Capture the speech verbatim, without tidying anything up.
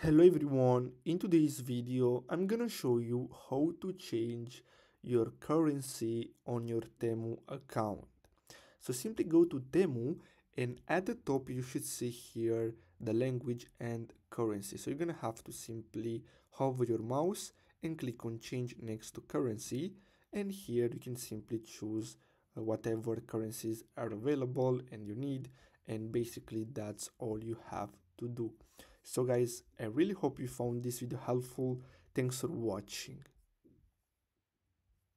Hello everyone, in today's video I'm gonna show you how to change your currency on your Temu account. So simply go to Temu and at the top you should see here the language and currency. So you're gonna have to simply hover your mouse and click on change next to currency, and here you can simply choose uh, whatever currencies are available and you need, and basically that's all you have to do. So guys, I really hope you found this video helpful. Thanks for watching.